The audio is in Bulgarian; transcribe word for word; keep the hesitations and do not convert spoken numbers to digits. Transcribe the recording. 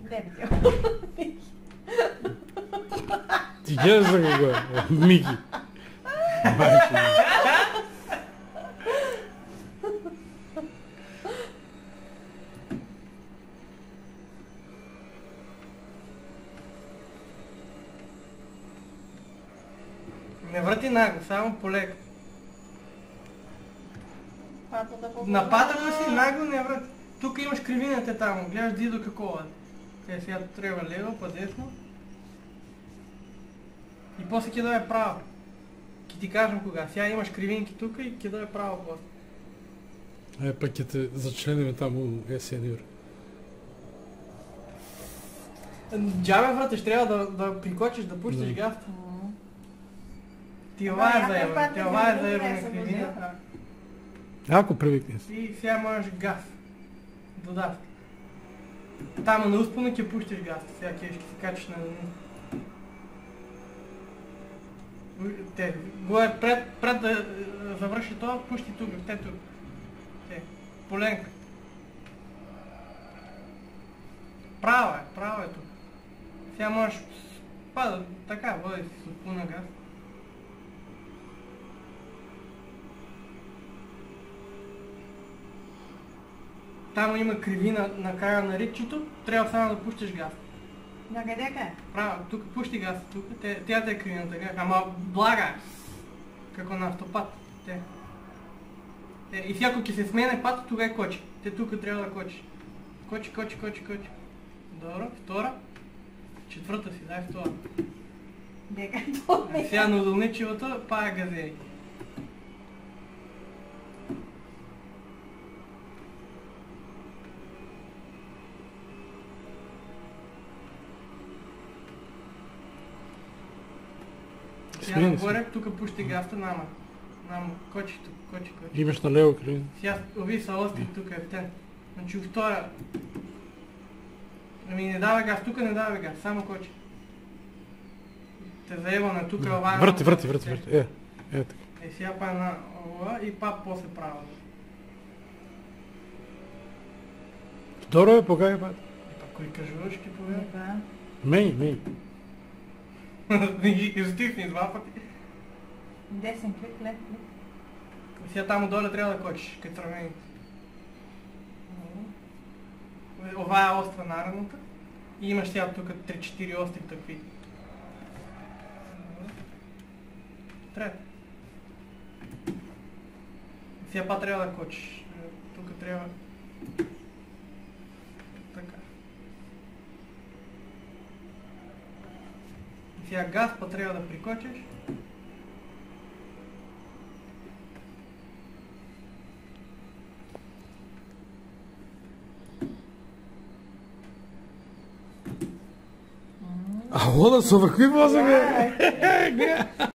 Дебил. Ти гледаш за кого е? Мики. Майки. Не върти нагло, само полека. Патата по На патата си нагло не върти. Тук имаш кривината там, гледаш дидо какво е. Е, сега трябва лево, па десно. И после кидаме право. Ки ти кажем кога. Сега имаш кривинки тук и кидаме право после. Е, пък е те зачленим там у сеньор. Джабе, вратиш, трябва да, да прикочиш, да пуштиш Да. гаста. Ти това е заебане, ти това е заебане кривина. Ако привикне си. И сега можеш газ. Додав. Там на успона ќе пуштиш газ. Сега ќе ще се качиш на... Те, го е пред, пред да е, завърши това, пушти тук, те тук. Те, поленка. Право е, право е тук. Сега можеш... Пада, така, води си с успона газ. Там има кривина на края на ритчето, трябва само да пуштиш газ. Някъде е? Право, тук пушти газ, тук, те, тя да е кривина така, ама блага, како на автопат, те. Те, и всяко ки се смене пат, тогава кочи, те тук трябва да кочи. Кочи, кочи, кочи, кочи. Добро, втора, четвърта си, дай втора. Дека то А сега на удълничивото, па е газери. Сега Смени се. нагоре, тук пушти газта, нама. Нама, кочи тук, кочи, кочи. Имаш налево кривина. Сега ови са остри тук е тен. Значи втора... Ами не давай газ, тук не давай газ, само кочи. Те заебаме тук, ова е... Върти, върти, върти, върти. Е, е така. Е, сега па на ова и па после право. Второ е, покай пат. И па кои кажувашки поведа? Да. Мей, мей. Не ги стихни два пъти. Десен клик, лев клик. И сега там отдоле трябва да кочиш, като сравнените. Ова е остра наредната. И имаш сега тук три-четири остри такви. Трета. Сега па трябва да кочиш. Тук трябва... Така. И сега газ па трябва да прикочиш. А вода са върхви мозък, бе!